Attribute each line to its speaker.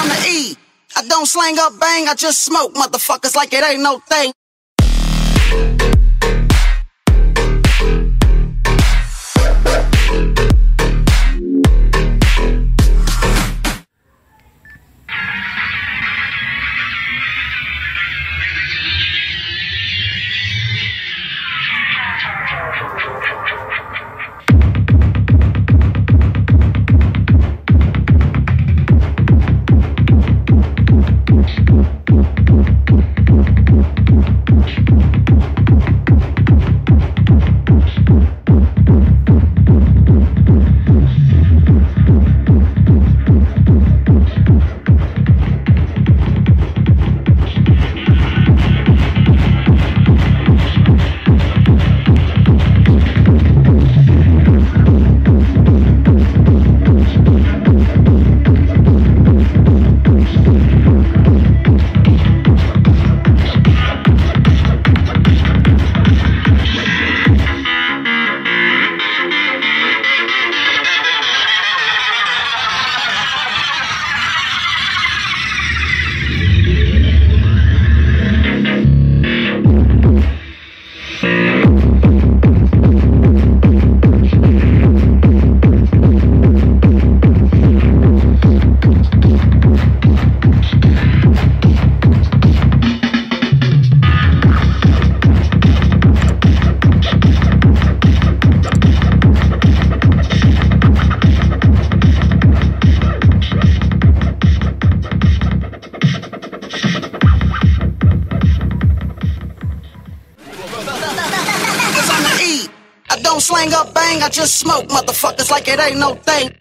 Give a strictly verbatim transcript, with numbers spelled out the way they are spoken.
Speaker 1: the E. I don't slang up bang, I just smoke motherfuckers like it ain't no thing. Slang up bang, I just smoke motherfuckers like it ain't no thing.